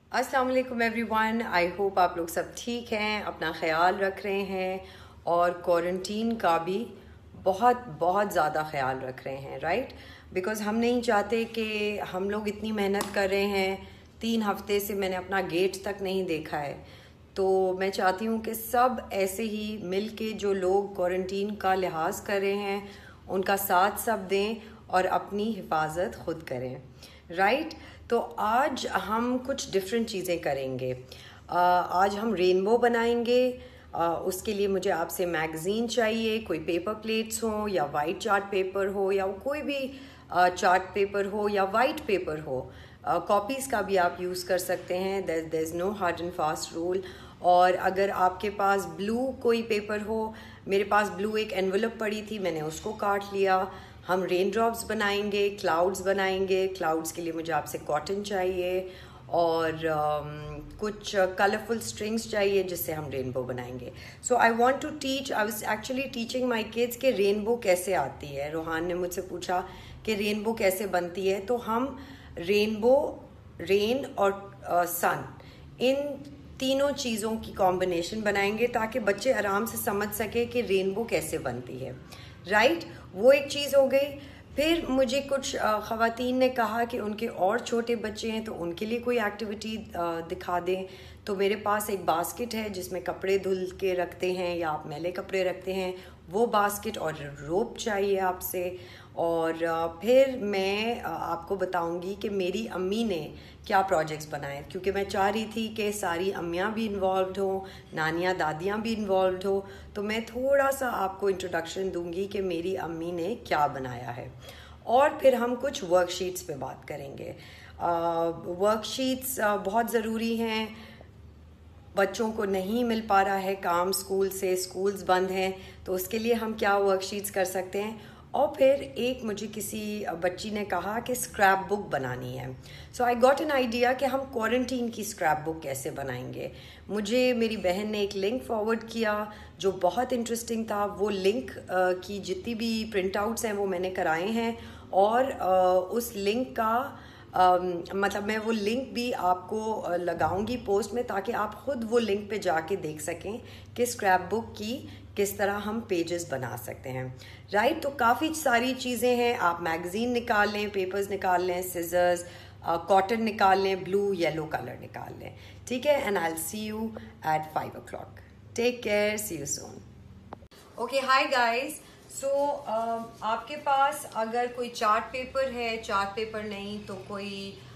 अस्सलाम वालेकुम everyone. I hope आप लोग सब ठीक हैं, अपना ख्याल रख रहे हैं और क्वारंटीन का भी बहुत बहुत ज़्यादा ख्याल रख रहे हैं, राइट? बिकॉज़ हम नहीं चाहते कि हम लोग इतनी मेहनत कर रहे हैं, 3 हफ्ते से मैंने अपना गेट तक नहीं देखा है। तो मैं चाहती हूँ कि सब ऐसे ही मिल के जो लोग क्वारंटीन का लिहाज कर रहे हैं उनका साथ सब दें और अपनी हिफाजत खुद करें, राइट? तो आज हम कुछ डिफरेंट चीज़ें करेंगे। आज हम रेनबो बनाएंगे। उसके लिए मुझे आपसे मैगज़ीन चाहिए, कोई पेपर प्लेट्स हो या वाइट चार्ट पेपर हो या कोई भी चार्ट पेपर हो या वाइट पेपर हो। कॉपीज़ का भी आप यूज़ कर सकते हैं, there is no hard and fast rule. और अगर आपके पास ब्लू कोई पेपर हो, मेरे पास ब्लू एक एनवलप पड़ी थी, मैंने उसको काट लिया। हम रेन ड्रॉप्स बनाएंगे, क्लाउड्स बनाएंगे। क्लाउड्स के लिए मुझे आपसे कॉटन चाहिए और कुछ कलरफुल स्ट्रिंग्स चाहिए जिससे हम रेनबो बनाएंगे। So I want to teach, I was actually teaching my kids कि रेनबो कैसे आती है। रोहान ने मुझसे पूछा कि रेनबो कैसे बनती है, तो हम रेनबो, रेन और सन, इन तीनों चीज़ों की कॉम्बिनेशन बनाएंगे ताकि बच्चे आराम से समझ सके कि रेनबो कैसे बनती है, राइट? वो एक चीज़ हो गई। फिर मुझे कुछ ख़वातीन ने कहा कि उनके और छोटे बच्चे हैं तो उनके लिए कोई एक्टिविटी दिखा दें। तो मेरे पास एक बास्केट है जिसमें कपड़े धुल के रखते हैं या आप मैले कपड़े रखते हैं, वो बास्केट और रोप चाहिए आपसे। और फिर मैं आपको बताऊंगी कि मेरी अम्मी ने क्या प्रोजेक्ट्स बनाए, क्योंकि मैं चाह रही थी कि सारी अम्मियाँ भी इन्वॉल्व हो, नानियाँ दादियाँ भी इन्वॉल्व हो। तो मैं थोड़ा सा आपको इंट्रोडक्शन दूंगी कि मेरी अम्मी ने क्या बनाया है। और फिर हम कुछ वर्कशीट्स पे बात करेंगे। वर्कशीट्स बहुत ज़रूरी हैं। बच्चों को नहीं मिल पा रहा है काम स्कूल से, स्कूल्स बंद हैं, तो उसके लिए हम क्या वर्कशीट्स कर सकते हैं। और फिर एक मुझे किसी बच्ची ने कहा कि स्क्रैप बुक बनानी है। So I got an idea कि हम क्वारंटीन की स्क्रैप बुक कैसे बनाएंगे। मुझे मेरी बहन ने एक लिंक फॉरवर्ड किया जो बहुत इंटरेस्टिंग था। वो लिंक की जितनी भी प्रिंट आउट्स हैं वो मैंने कराए हैं और उस लिंक का मतलब मैं वो लिंक भी आपको लगाऊंगी पोस्ट में, ताकि आप खुद वो लिंक पे जाके देख सकें कि स्क्रैप बुक की किस तरह हम पेजेस बना सकते हैं, राइट? तो काफ़ी सारी चीज़ें हैं। आप मैगज़ीन निकाल लें, पेपर्स निकाल लें, सिजर्स, कॉटन निकाल लें, ब्लू येलो कलर निकाल लें, ठीक है? And I will see you at 5 o'clock. Take care, see you soon. Okay, hi guys. So आपके पास अगर कोई चार्ट पेपर है, चार्ट पेपर नहीं तो कोई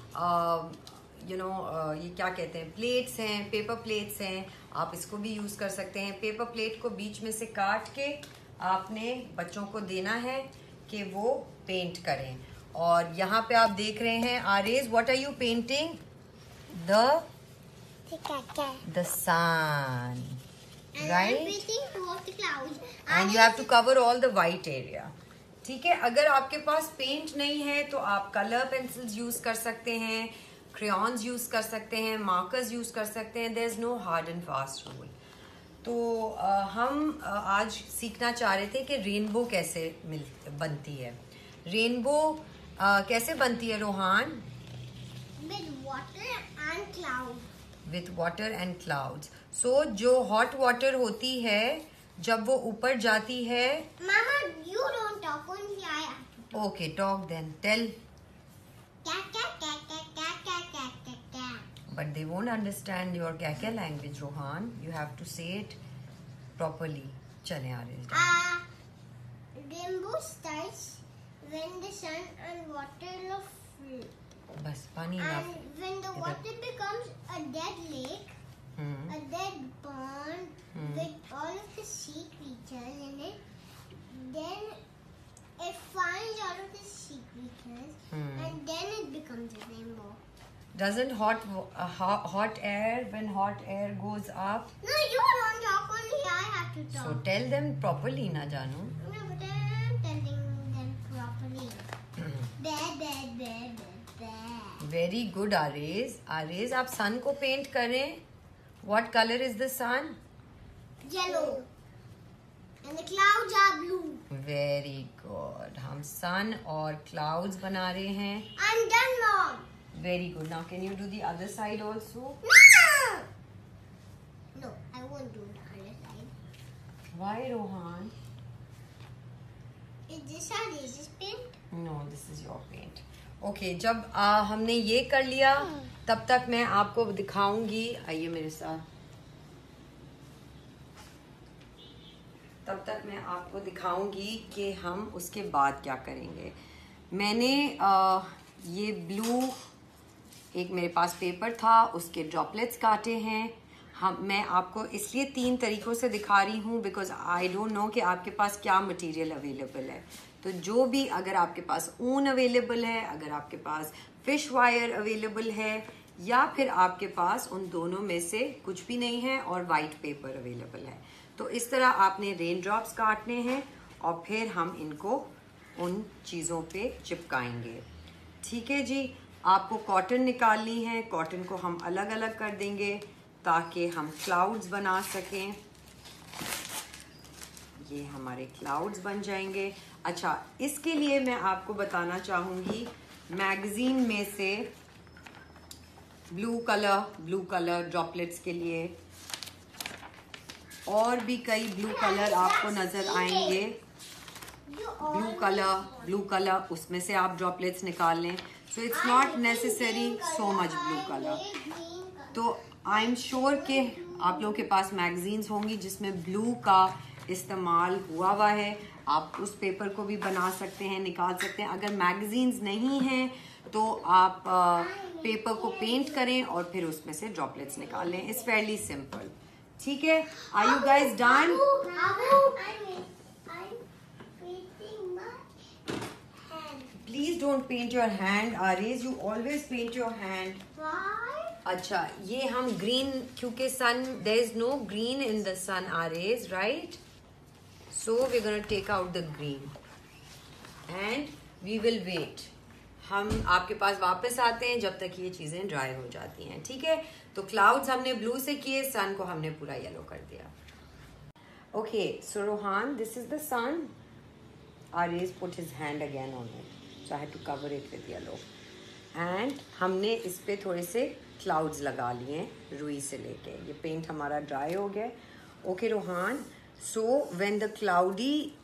ये क्या कहते हैं, प्लेट्स हैं, पेपर प्लेट्स हैं, आप इसको भी यूज़ कर सकते हैं। पेपर प्लेट को बीच में से काट के आपने बच्चों को देना है कि वो पेंट करें। और यहाँ पे आप देख रहे हैं, Aries, what are you painting? The sun, right? And you have to cover all the white area. ठीक है? अगर आपके पास पेंट नहीं है तो आप कलर पेंसिल्स यूज कर सकते हैं, क्रेयॉन्स यूज कर सकते हैं, मार्कर्स यूज कर सकते हैं। There is no hard and fast rule. तो हम आज सीखना चाह रहे थे कि रेनबो कैसे बनती है। रेनबो कैसे बनती है Rohan? With water and clouds. So जो हॉट वाटर होती है जब वो ऊपर जाती है, Mama, you don't talk, only I have to talk. Okay talk then, tell. But they won't understand your क्या language Rohan, you have to say it properly. चले आ रहे Rainbow starts when the sun and water flow. बस पानी And when the water becomes a dead lake, a dead pond with all of the sea creatures in it, then it finds all of the sea creatures and then it becomes a rainbow. Doesn't hot air, when hot air goes up? No, you don't talk, only I have to talk. So tell them properly, na Janu. No, but I'm telling them properly. Very good, Arez. Arez, आप sun को paint करें. What color is the sun? Yellow. And the clouds are blue. Very good. हम sun और clouds बना रहे हैं. I'm done, Mom. Very good. Now can you do the other side also? No, I won't do the other side. Why, Rohan? Is this our laser paint? No, this is your paint. Okay, जब हमने ये कर लिया तब तक मैं आपको दिखाऊंगी, आइए मेरे साथ, तब तक मैं आपको दिखाऊंगी कि हम उसके बाद क्या करेंगे। मैंने ये ब्लू, एक मेरे पास पेपर था, उसके ड्रॉपलेट्स काटे हैं। मैं आपको इसलिए 3 तरीकों से दिखा रही हूँ बिकॉज आई डोंट नो कि आपके पास क्या मटेरियल अवेलेबल है। तो जो भी, अगर आपके पास ऊन अवेलेबल है, अगर आपके पास फिश वायर अवेलेबल है, या फिर आपके पास उन दोनों में से कुछ भी नहीं है और वाइट पेपर अवेलेबल है, तो इस तरह आपने रेन ड्रॉप्स काटने हैं और फिर हम इनको उन चीज़ों पे चिपकाएंगे। ठीक है जी। आपको कॉटन निकालनी है, कॉटन को हम अलग अलग कर देंगे ताकि हम क्लाउड्स बना सकें। ये हमारे क्लाउड्स बन जाएंगे। अच्छा, इसके लिए मैं आपको बताना चाहूँगी, मैगजीन में से ब्लू कलर ड्रॉपलेट्स के लिए और भी कई ब्लू कलर आपको नजर आएंगे। ब्लू कलर उसमें से आप ड्रॉपलेट्स निकाल लें। So it's not necessary so much blue colour. तो आई एम श्योर कि आप लोगों के पास मैगजीन्स होंगी जिसमें ब्लू का इस्तेमाल हुआ है। आप उस पेपर को भी बना सकते हैं, निकाल सकते हैं। अगर मैगजीन्स नहीं हैं तो आप पेपर को पेंट करें और फिर उसमें से ड्रॉपलेट्स निकाल लें। It's fairly simple. ठीक है, are you guys done? Please don't paint your hand Aries, you always paint your hand. अच्छा, ये हम ग्रीन, क्योंकि sun, there is no green in the sun Aries, right? So we gonna take out the green and we will wait. हम आपके पास वापस आते हैं जब तक ये चीजें ड्राई हो जाती हैं। ठीक है, तो क्लाउड्स हमने ब्लू से किए, सन को हमने पूरा येलो कर दिया। Okay, so Rohan, this is the sun. Aries put his hand again on it, so I had to cover it with yellow. And हमने इस पे थोड़े से क्लाउड्स लगा लिए रुई से लेके। ये पेंट हमारा ड्राई हो गया। Okay Rohan, so when the cloudy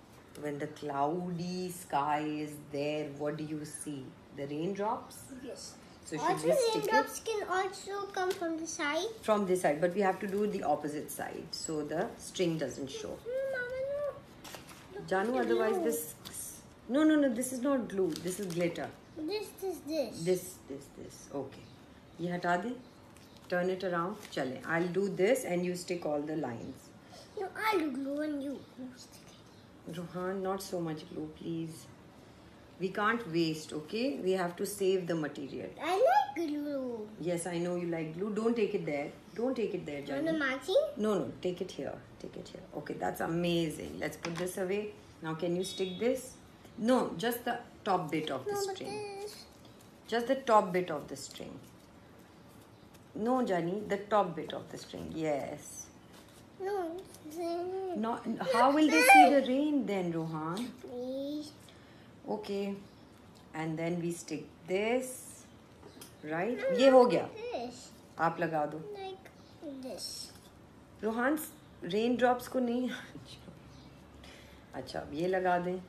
sky is there, what do you see? The raindrops? Yes. So should Also, we stick it? raindrops can also come from the side. From this side, but we have to do the opposite side so the string doesn't show. Mama, no. Janu, otherwise this... No, this is not glue. This is glitter. This. This. Okay. ये हटा दे. Turn it around. चले. I'll do this and you stick all the lines. No, I'll do glue and you stick it. Rohan, not so much glue, please. We can't waste, okay? We have to save the material. I like glue. Yes, I know you like glue. Don't take it there. Don't take it there, Janu. On the matching? No, take it here. Take it here. Okay, that's amazing. Let's put this away. Now, can you stick this? No, just the top bit of the string. This. Just the top bit of the string. No, Jani, the top bit of the string. Yes. No. No. How will they see the rain then, Rohan? Please. Okay. And then we stick this. Right? ये हो गया. This. आप लगा दो. Like this. Rohan, rain drops को नहीं. अच्छा, ये लगा दें.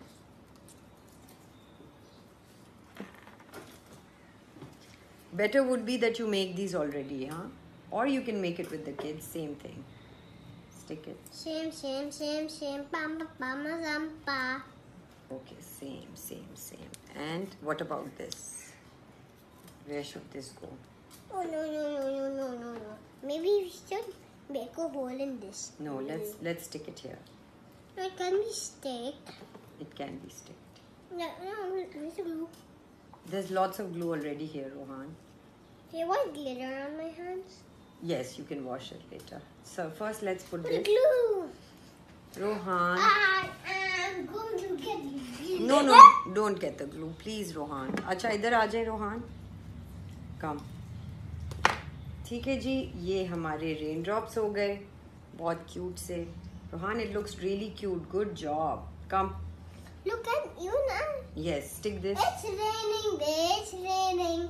Better would be that you make these already, huh? Or you can make it with the kids. Same thing. Stick it. Same. Zampa. Okay, same. And what about this? Where should this go? Oh no. Maybe we should make a hole in this. No, let's stick it here. No, it can be sticked. It can be sticked. No, where's the glue? There's lots of glue already here, Rohan. Hey, what glitter on my hands? Yes, you can wash it later. So first let's put Put the this. glue. Rohan. I am going to get glue. No, don't get the glue. Please, Rohan. अच्छा, इधर आ जाए, Rohan. Come. ठीक है जी, ये हमारे rain drops हो गए. बहुत क्यूट से. Rohan, it looks really cute. Good job. Come. Look at you now. Yes, stick this. It's raining.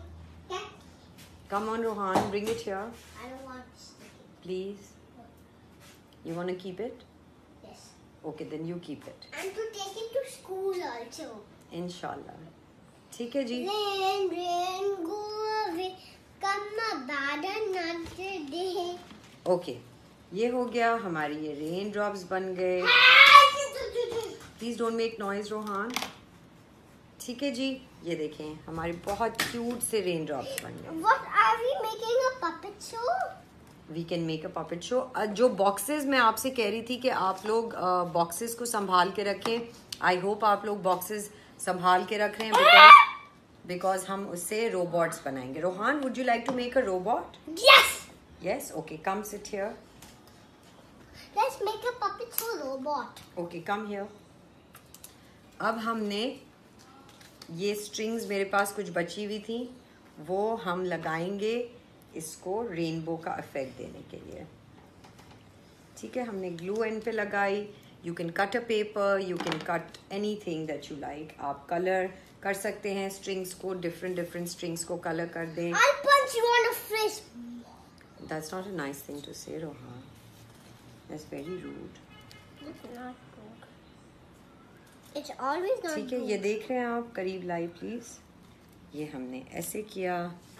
Yeah. Come on, Rohan, bring it here. I don't want to stick it. Please. You want to keep it? Yes. Okay, then you keep it. And to take it to school also. Inshallah. ठीक है जी. Rain, rain, go away. Come bad another day. Okay. ये हो गया, हमारी ये rain drops बन गए. Please don't make noise Rohan. ठीक है जी, ये देखें हमारे बहुत क्यूट से रेन ड्रॉप्स बन गए. What are we making a puppet show? We can make a puppet show. जो बॉक्सेस मैं आपसे कह रही थी कि आप लोग बॉक्सेस को संभाल के रखें. आई होप आप लोग बॉक्सेस संभाल के रख रहे हैं बिकॉज हम उससे रोबोट्स बनाएंगे. Rohan, would you like to make a robot? Yes. Yes, okay, come sit here. Let's make a puppet show robot. Okay, come here. अब हमने ये स्ट्रिंग्स मेरे पास कुछ बची हुई थी, वो हम लगाएंगे इसको रेनबो का इफेक्ट देने के लिए. ठीक है, हमने ग्लू एंड पे लगाई. You can cut a paper, you can cut anything that you like. आप कलर कर सकते हैं स्ट्रिंग्स को, डिफरेंट स्ट्रिंग्स को कलर कर दें. I'll punch you on the face. That's not a nice thing to say, Rohan. That's very rude. It's not good. It's always not ठीक है, good. ये देख रहे हैं आप, करीब लाई प्लीज. ये हमने ऐसे किया.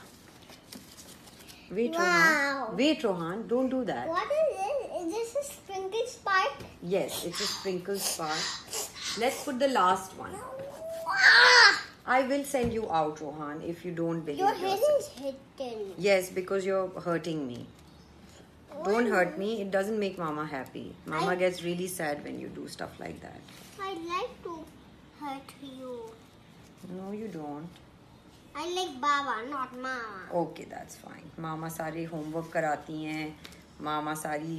Wait, Wow. Rohan. Wait, Rohan. Don't do that. What is this? Is this a sprinkle spark? Yes, it's a sprinkle spark. Let's put the last one. Ah! I will send you out, Rohan, if you don't believe Your head yourself. is hitting. Yes, because you're hurting me. Don't hurt me. It doesn't make Mama happy. Mama gets really sad when you do stuff like that. I like to hurt you. No, you don't. I like Baba, not Mama. Okay, that's fine. मामा सारे homework कराती हैं, मामा सारी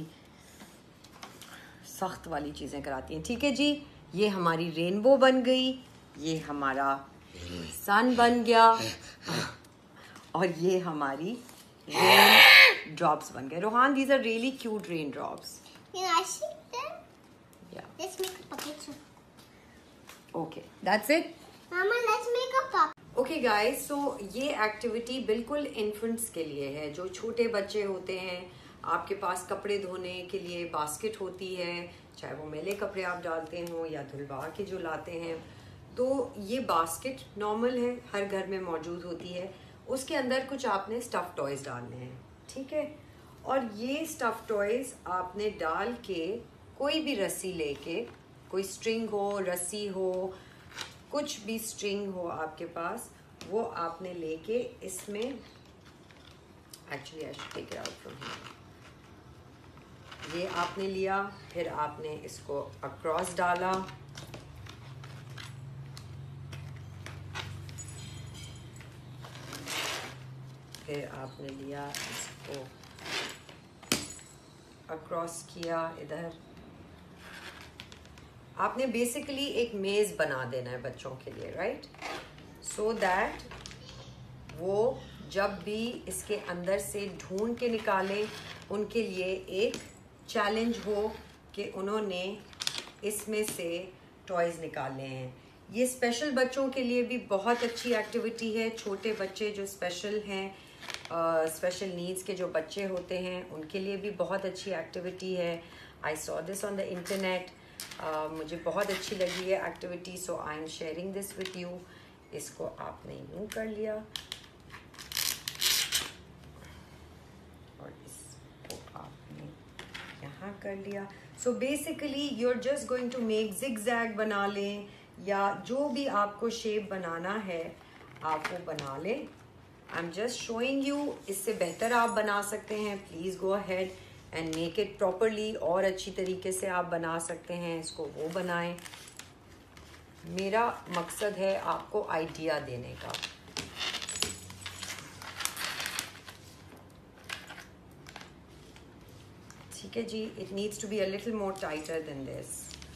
सख्त वाली चीज़ें कराती हैं. ठीक है जी, ये हमारी रेनबो बन गई, ये हमारा सन बन गया और ये हमारी रेन ड्रॉप्स बन गए. Rohan, these are really cute rain drops. Can I see them? Yeah. Let's make a puppet show. Okay, that's it. Mama, let's make a puppet. Okay guys, so ये एक्टिविटी बिल्कुल इन्फेंट्स के लिए है, जो छोटे बच्चे होते हैं. आपके पास कपड़े धोने के लिए बास्केट होती है, चाहे वो मैले कपड़े आप डालते हो या धुलवा के जो लाते हैं, तो ये बास्केट नॉर्मल है, हर घर में मौजूद होती है. उसके अंदर कुछ आपने स्टफ टॉयज डालने हैं. ठीक है, और ये स्टफ टॉयज आपने डाल के कोई भी रस्सी लेके, कोई स्ट्रिंग हो, रस्सी हो, कुछ भी स्ट्रिंग हो आपके पास, वो आपने लेके इसमें, actually I should take it out from here. ये आपने लिया, फिर आपने इसको अक्रॉस डाला, फिर आपने लिया इसको अक्रॉस किया इधर. आपने बेसिकली एक मेज बना देना है बच्चों के लिए, राइट, सो दैट वो जब भी इसके अंदर से ढूंढ के निकालें, उनके लिए एक चैलेंज हो कि उन्होंने इसमें से टॉयज निकालने हैं. ये स्पेशल बच्चों के लिए भी बहुत अच्छी एक्टिविटी है. छोटे बच्चे जो स्पेशल हैं, स्पेशल नीड्स के जो बच्चे होते हैं, उनके लिए भी बहुत अच्छी एक्टिविटी है. I saw this on the internet. मुझे बहुत अच्छी लगी है activity, so I am sharing this with you. इसको आपने यूं कर लिया और इसको आपने यहाँ कर लिया. So basically you are just going to make zigzag बना लें, या जो भी आपको शेप बनाना है आप वो बना लें. I am just showing you. इससे बेहतर आप बना सकते हैं. Please go ahead and make it properly. और अच्छी तरीके से आप बना सकते हैं इसको, वो बनाएं. मेरा मकसद है आपको आइडिया देने का. ठीक है जी, it needs to be a little more tighter than this.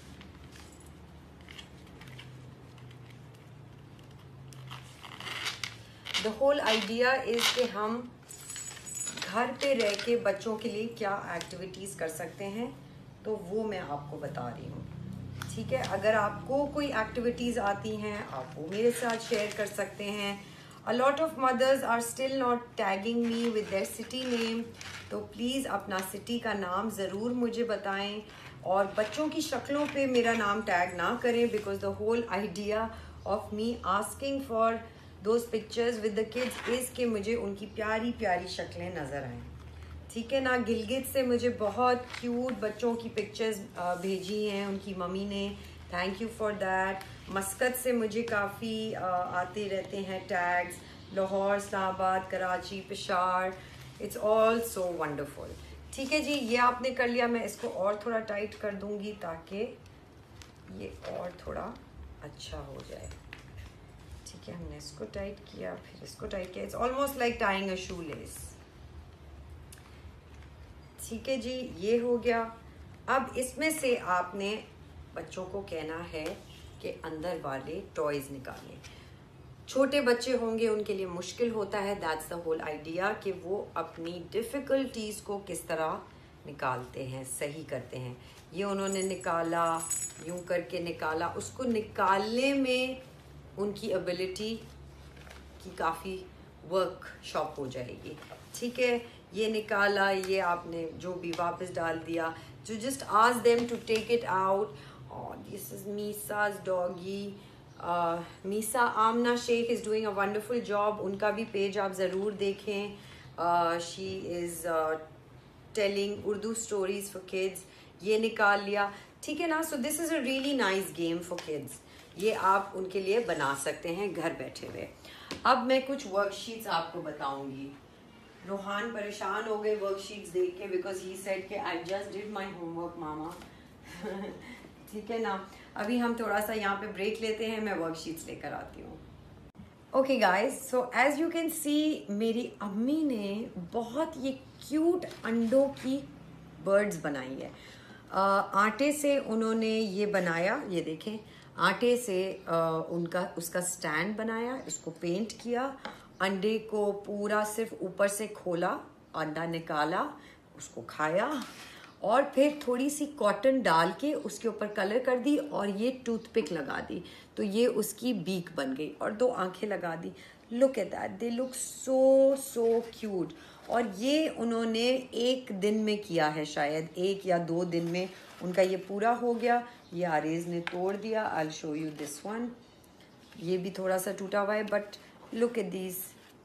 The whole idea is कि हम घर पे रह के बच्चों के लिए क्या एक्टिविटीज़ कर सकते हैं, तो वो मैं आपको बता रही हूँ. ठीक है, अगर आपको कोई एक्टिविटीज़ आती हैं आप वो मेरे साथ शेयर कर सकते हैं. A lot of mothers are still not tagging me with their city name. तो प्लीज़ अपना सिटी का नाम ज़रूर मुझे बताएं और बच्चों की शक्लों पे मेरा नाम टैग ना करें, because the whole idea of me asking for those pictures with the kids is कि मुझे उनकी प्यारी प्यारी शक्लें नज़र आएँ। ठीक है ना। गिलगित से मुझे बहुत क्यूट बच्चों की पिक्चर्स भेजी हैं उनकी मम्मी ने, thank you for that. Muscat से मुझे काफ़ी आते रहते हैं tags, Lahore, Islamabad, Karachi, Peshawar, it's all so wonderful. ठीक है जी, ये आपने कर लिया। मैं इसको और थोड़ा टाइट कर दूंगी ताकि ये और थोड़ा अच्छा हो जाए। ठीक है, हमने इसको टाइट किया, फिर इसको टाइट किया। It's almost like tying a shoelace. ठीक है जी, ये हो गया। अब इसमें से आपने बच्चों को कहना है कि अंदर वाले टॉयज निकालें। छोटे बच्चे होंगे उनके लिए मुश्किल होता है, दैट्स द होल आइडिया, कि वो अपनी डिफ़िकल्टीज़ को किस तरह निकालते हैं, सही करते हैं। ये उन्होंने निकाला, यूं करके निकाला। उसको निकालने में उनकी एबिलिटी की काफ़ी वर्कशॉप हो जाएगी। ठीक है, ये निकाला, ये आपने जो भी वापस डाल दिया। जो just ask them to take it out. और दिस इज मीसा's doggy. Meesa Amna Sheikh is doing a wonderful job. उनका भी पेज आप ज़रूर देखें। She is telling Urdu stories for kids. ये निकाल लिया। ठीक है ना। So this is a really nice game for kids. ये आप उनके लिए बना सकते हैं घर बैठे हुए। अब मैं कुछ वर्कशीट्स आपको बताऊंगी। रोहान परेशान हो गए वर्कशीट्स देख के, बिकॉज ही सेड कि I just did my homework मामा। ठीक है ना। अभी हम थोड़ा सा यहाँ पे ब्रेक लेते हैं, मैं वर्कशीट्स लेकर आती हूँ। Okay guys, so as you can see मेरी अम्मी ने बहुत ये क्यूट अंडों की बर्ड्स बनाई है। आटे से उन्होंने ये बनाया, ये देखें, आटे से उसका स्टैंड बनाया, इसको पेंट किया, अंडे को पूरा सिर्फ ऊपर से खोला, अंडा निकाला, उसको खाया और फिर थोड़ी सी कॉटन डाल के उसके ऊपर कलर कर दी और ये टूथपिक लगा दी, तो ये उसकी बीक बन गई और 2 आंखें लगा दी। Look at that, they look so so cute. और ये उन्होंने 1 दिन में किया है, शायद 1 या 2 दिन में उनका ये पूरा हो गया। ये आरेज ने तोड़ दिया। I will show you this one. ये भी थोड़ा सा टूटा हुआ है, but look at these,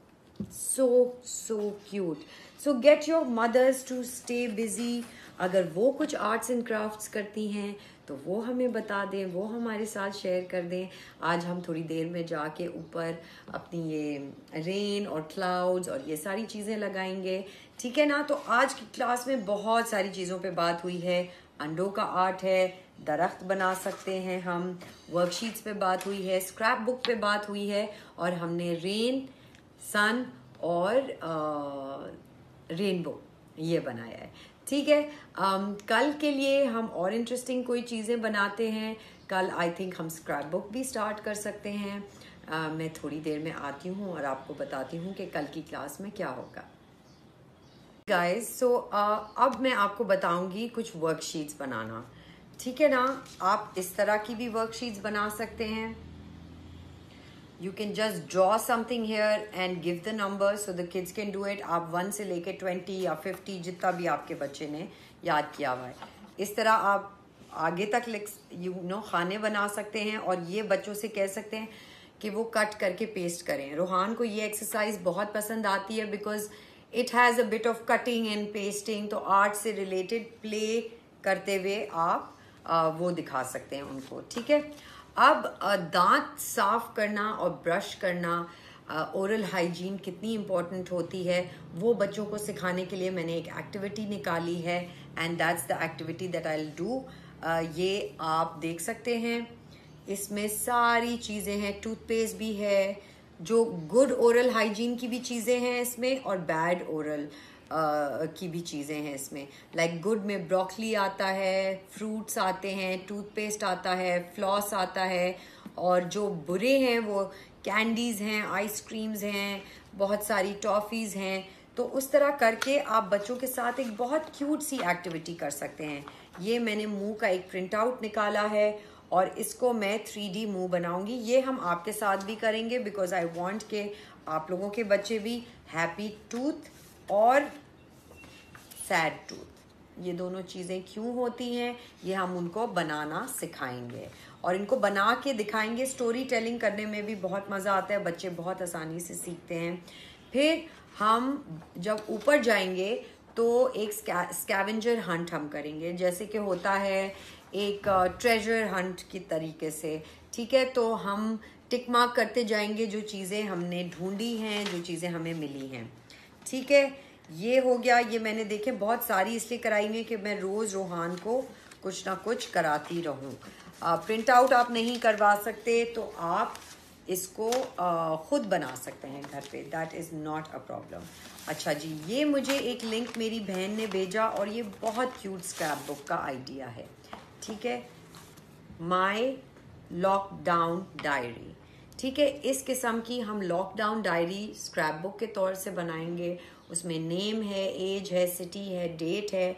so cute. So get your mothers to stay busy. अगर वो कुछ आर्ट्स एंड क्राफ्ट्स करती हैं तो वो हमें बता दें, वो हमारे साथ शेयर कर दें। आज हम थोड़ी देर में जाके ऊपर अपनी ये रेन और क्लाउड्स और ये सारी चीज़ें लगाएंगे। ठीक है ना। तो आज की क्लास में बहुत सारी चीज़ों पे बात हुई है। अंडों का आर्ट है, दरख्त बना सकते हैं हम, वर्कशीट्स पे बात हुई है, स्क्रैप बुक पे बात हुई है, और हमने रेन, सन और रेनबो ये बनाया है। ठीक है। कल के लिए हम और इंटरेस्टिंग कोई चीज़ें बनाते हैं। कल आई थिंक हम स्क्रैप बुक भी स्टार्ट कर सकते हैं। मैं थोड़ी देर में आती हूँ और आपको बताती हूँ कि कल की क्लास में क्या होगा। गाइस, सो अब मैं आपको बताऊंगी कुछ वर्कशीट्स बनाना। ठीक है ना। आप इस तरह की भी वर्कशीट्स बना सकते हैं। You can just draw something here and give the number so the kids can do it. आप 1 से लेके 20 या 50 जितना भी आपके बच्चे ने याद किया हुआ है, इस तरह आप आगे तक खाने बना सकते हैं। और ये बच्चों से कह सकते हैं कि वो कट करके पेस्ट करें। रोहान को ये एक्सरसाइज बहुत पसंद आती है because it has a bit of cutting and pasting. तो आर्ट से रिलेटेड प्ले करते हुए आप वो दिखा सकते हैं उनको। ठीक है। अब दांत साफ करना और ब्रश करना, ओरल हाइजीन कितनी इम्पोर्टेंट होती है, वो बच्चों को सिखाने के लिए मैंने एक एक्टिविटी निकाली है, and that's the activity that I will do. ये आप देख सकते हैं, इसमें सारी चीज़ें हैं, टूथपेस्ट भी है, जो गुड ओरल हाइजीन की भी चीज़ें हैं इसमें और बैड ओरल की भी चीज़ें हैं इसमें। लाइक गुड में ब्रोकली आता है, फ्रूट्स आते हैं, टूथपेस्ट आता है, फ्लॉस आता है, और जो बुरे हैं वो कैंडीज़ हैं, आइसक्रीम्स हैं, बहुत सारी टॉफ़ीज़ हैं। तो उस तरह करके आप बच्चों के साथ एक बहुत क्यूट सी एक्टिविटी कर सकते हैं। ये मैंने मुंह का एक प्रिंट आउट निकाला है और इसको मैं 3D मुंह बनाऊंगी। ये हम आपके साथ भी करेंगे बिकॉज आई वांट के आप लोगों के बच्चे भी हैप्पी टूथ और सैड टूथ, ये दोनों चीज़ें क्यों होती हैं ये हम उनको बनाना सिखाएंगे और इनको बना के दिखाएंगे। स्टोरी टेलिंग करने में भी बहुत मज़ा आता है, बच्चे बहुत आसानी से सीखते हैं। फिर हम जब ऊपर जाएंगे तो एक स्कैवेंजर हंट हम करेंगे, जैसे कि होता है एक ट्रेजर हंट की तरीके से, ठीक है। तो हम टिक मार्क करते जाएंगे जो चीज़ें हमने ढूंढी हैं, जो चीज़ें हमें मिली हैं, ठीक है। ये हो गया। ये मैंने देखे बहुत सारी इसलिए कराएंगे कि मैं रोज़ रोहान को कुछ ना कुछ कराती रहूं। प्रिंट आउट आप नहीं करवा सकते तो आप इसको खुद बना सकते हैं घर पे, that is not a problem. अच्छा जी, ये मुझे एक लिंक मेरी बहन ने भेजा और ये बहुत क्यूट स्क्रैप बुक का आइडिया है, ठीक है। माई लॉकडाउन डायरी, ठीक है। इस किस्म की हम लॉकडाउन डायरी स्क्रैप बुक के तौर से बनाएंगे। उसमें नेम है, एज है, सिटी है, डेट है,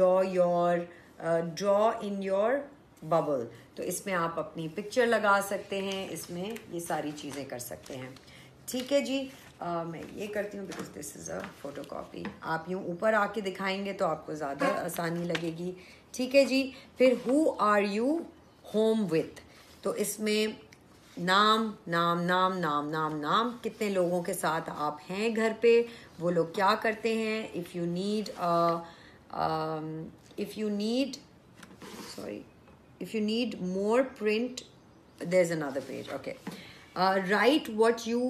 ड्रॉ इन योर बबल, तो इसमें आप अपनी पिक्चर लगा सकते हैं, इसमें ये सारी चीज़ें कर सकते हैं, ठीक है जी। मैं ये करती हूँ because this is a photocopy. आप यूँ ऊपर आके दिखाएंगे तो आपको ज़्यादा आसानी लगेगी, ठीक है जी। फिर who are you home with, तो इसमें नाम नाम नाम नाम नाम नाम, कितने लोगों के साथ आप हैं घर पे, वो लोग क्या करते हैं। If you need more print, there's another page, okay. Write what you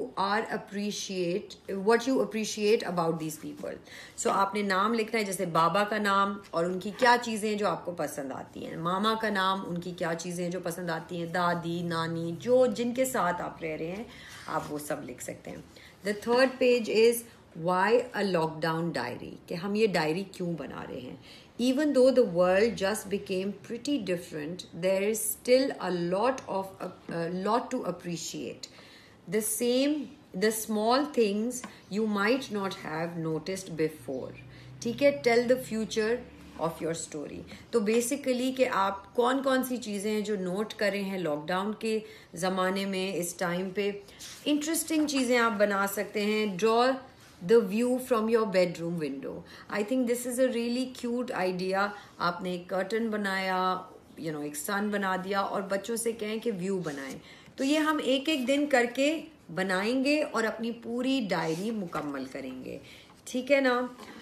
appreciate about these people. So आपने नाम लिखना है, जैसे बाबा का नाम और उनकी क्या चीज़ें जो आपको पसंद आती हैं, मामा का नाम, उनकी क्या चीज़ें जो पसंद आती हैं, दादी नानी जो जिनके साथ आप रह रहे हैं आप वो सब लिख सकते हैं। The third page is why a lockdown diary, कि हम ये डायरी क्यों बना रहे हैं। Even though the world just became pretty different, there is still a lot to appreciate. The small things you might not have noticed before. ठीक है, tell the future of your story. तो basically कि आप कौन कौन सी चीज़ें हैं जो नोट कर रहे हैं लॉकडाउन के ज़माने में, इस टाइम पे इंटरेस्टिंग चीज़ें आप बना सकते हैं। Draw the view from your bedroom window. I think this is a really cute idea. आपने एक कर्टन बनाया, एक सन बना दिया और बच्चों से कहें कि व्यू बनाएं। तो ये हम एक एक दिन करके बनाएंगे और अपनी पूरी डायरी मुकम्मल करेंगे, ठीक है ना।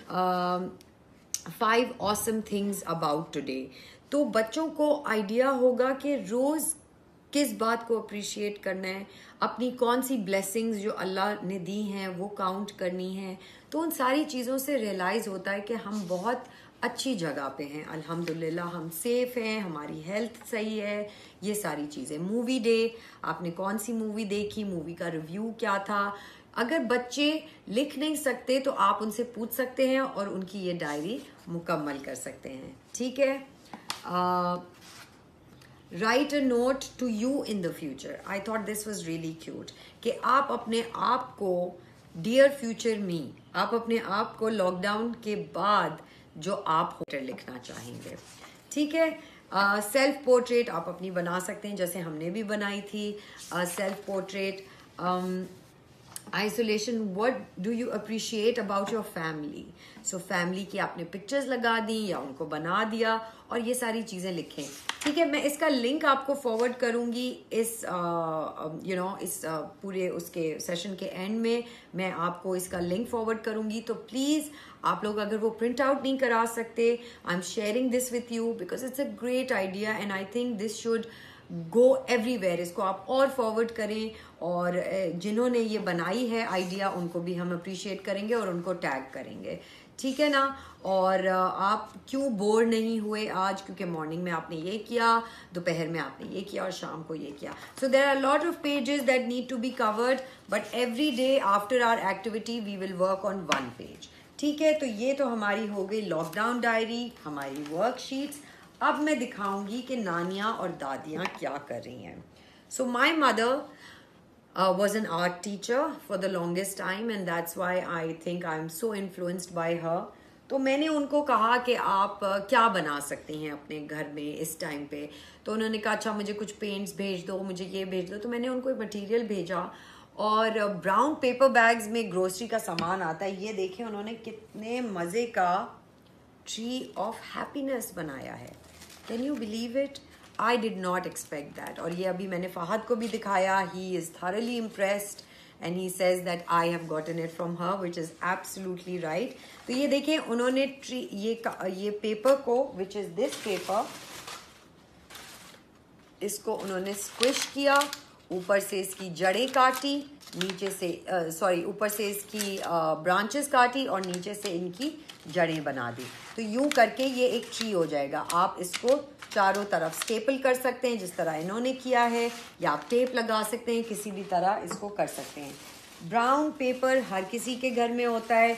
5 awesome things about today, तो बच्चों को आइडिया होगा कि रोज़ किस बात को अप्रिशिएट करना है, अपनी कौन सी ब्लेसिंग्स जो अल्लाह ने दी हैं वो काउंट करनी है। तो उन सारी चीज़ों से रियलाइज़ होता है कि हम बहुत अच्छी जगह पे हैं, अल्हम्दुलिल्लाह हम सेफ हैं, हमारी हेल्थ सही है, ये सारी चीज़ें। मूवी डे, आपने कौन सी मूवी देखी, मूवी का रिव्यू क्या था। अगर बच्चे लिख नहीं सकते तो आप उनसे पूछ सकते हैं और उनकी ये डायरी मुकम्मल कर सकते हैं, ठीक है। Write a note to you in the future. I thought this was really cute. कि आप अपने आप को dear future me, आप अपने आप को लॉकडाउन के बाद जो आप होटर लिखना चाहेंगे, ठीक है। सेल्फ पोर्ट्रेट आप अपनी बना सकते हैं, जैसे हमने भी बनाई थी self portrait. Isolation, what do you appreciate about your family. So family की आपने पिक्चर्स लगा दी या उनको बना दिया और ये सारी चीज़ें लिखें, ठीक है। मैं इसका लिंक आपको फॉरवर्ड करूंगी इस इस पूरे उसके सेशन के एंड में मैं आपको इसका लिंक फॉरवर्ड करूंगी। तो प्लीज़ आप लोग अगर वो प्रिंट आउट नहीं करा सकते, I am sharing this with you because it's a great idea and I think this should go everywhere. इसको आप और फॉरवर्ड करें और जिन्होंने ये बनाई है आइडिया उनको भी हम अप्रिशिएट करेंगे और उनको टैग करेंगे, ठीक है ना। और आप क्यों बोर नहीं हुए आज, क्योंकि मॉर्निंग में आपने ये किया, दोपहर में आपने ये किया और शाम को ये किया। So there are lot of pages that need to be covered, but every day after our activity we will work on 1 page, ठीक है। तो ये तो हमारी हो गई लॉकडाउन डायरी, हमारी वर्कशीट्स। अब मैं दिखाऊंगी कि नानियाँ और दादियाँ क्या कर रही हैं। So my mother was an art teacher for the longest time and that's why I think I'm so influenced by her. तो मैंने उनको कहा कि आप क्या बना सकते हैं अपने घर में इस टाइम पे। तो उन्होंने कहा अच्छा मुझे कुछ पेंट्स भेज दो, मुझे ये भेज दो। तो मैंने उनको मटेरियल भेजा और ब्राउन पेपर बैग्स में ग्रोसरी का सामान आता है। ये देखें उन्होंने कितने मज़े का ट्री ऑफ हैप्पीनेस बनाया है। Can you believe it? I did not expect that. और ये अभी मैंने फहद को भी दिखाया, he is thoroughly impressed and he says that I have gotten it from her, which is absolutely right. तो ये देखिए उन्होंने ये पेपर को, which is this paper, इसको उन्होंने स्क्विश किया, ऊपर से इसकी जड़ें काटी, नीचे से ऊपर से इसकी ब्रांचेस काटी और नीचे से इनकी जड़ें बना दी। तो यूं करके ये एक ट्री हो जाएगा। आप इसको चारों तरफ स्टेपल कर सकते हैं जिस तरह इन्होंने किया है, या आप टेप लगा सकते हैं, किसी भी तरह इसको कर सकते हैं। ब्राउन पेपर हर किसी के घर में होता है।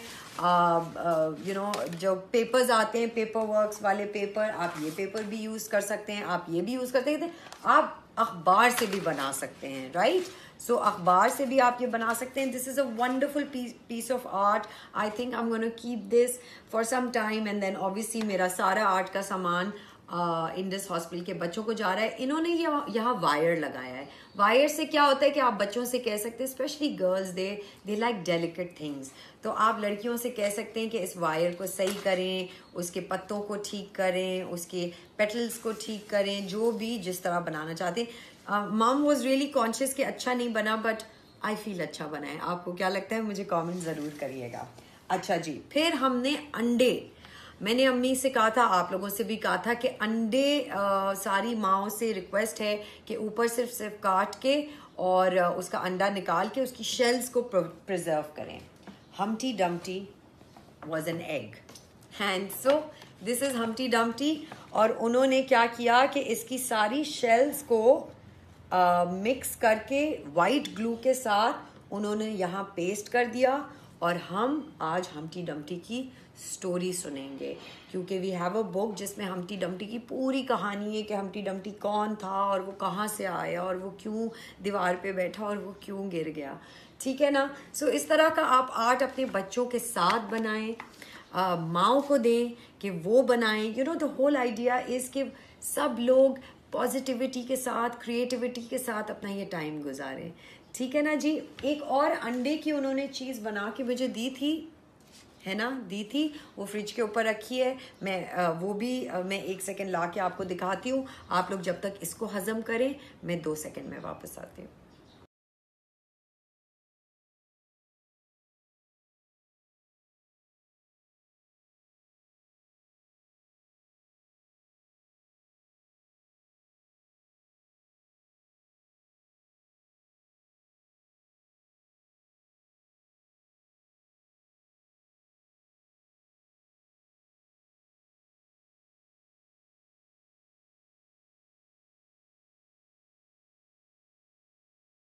जो पेपर्स आते हैं, पेपर वर्क्स वाले पेपर, आप ये पेपर भी यूज़ कर सकते हैं, आप ये भी यूज़ कर सकते हैं, आप अखबार से भी बना सकते हैं, राइट? सो अखबार से भी आप ये बना सकते हैं। This is a wonderful piece of art. I think I am gonna keep this for some time and then obviously मेरा सारा आर्ट का सामान इंडस हॉस्पिटल के बच्चों को जा रहा है। इन्होंने यहाँ वायर लगाया है। वायर से क्या होता है कि आप बच्चों से कह सकते हैं, specially girls, they like delicate things. तो आप लड़कियों से कह सकते हैं कि इस वायर को सही करें, उसके पत्तों को ठीक करें, उसके पेटल्स को ठीक करें, जो भी जिस तरह बनाना चाहते हैं। मॉम वाज रियली कॉन्शियस कि अच्छा नहीं बना, बट आई फील अच्छा बना है। आपको क्या लगता है? मुझे कमेंट ज़रूर करिएगा। अच्छा जी, फिर हमने अंडे, मैंने अम्मी से कहा था, आप लोगों से भी कहा था कि अंडे सारी माओं से रिक्वेस्ट है कि ऊपर सिर्फ काट के और उसका अंडा निकाल के उसकी शेल्स को प्रिजर्व करें। Humpty Dumpty was an egg, and so this is Humpty Dumpty। और उन्होंने क्या किया कि इसकी सारी शेल्स को मिक्स करके वाइट ग्लू के साथ उन्होंने यहाँ पेस्ट कर दिया। और हम आज हम्टी डम्टी की स्टोरी सुनेंगे, क्योंकि वी हैव अ बुक जिसमें हम्टी डम्टी की पूरी कहानी है कि हम्टी डम्टी कौन था और वो कहाँ से आया और वो क्यों दीवार पे बैठा और वो क्यों गिर गया। ठीक है ना? सो इस तरह का आप आर्ट अपने बच्चों के साथ बनाएं, माओ को दें कि वो बनाएं। You know the whole idea is कि सब लोग पॉजिटिविटी के साथ, क्रिएटिविटी के साथ अपना ये टाइम गुजारें। ठीक है ना जी? एक और अंडे की उन्होंने चीज़ बना के मुझे दी थी, है ना, दी थी, वो फ्रिज के ऊपर रखी है। मैं 1 सेकेंड ला के आपको दिखाती हूँ। आप लोग जब तक इसको हजम करें, मैं 2 सेकेंड में वापस आती हूँ।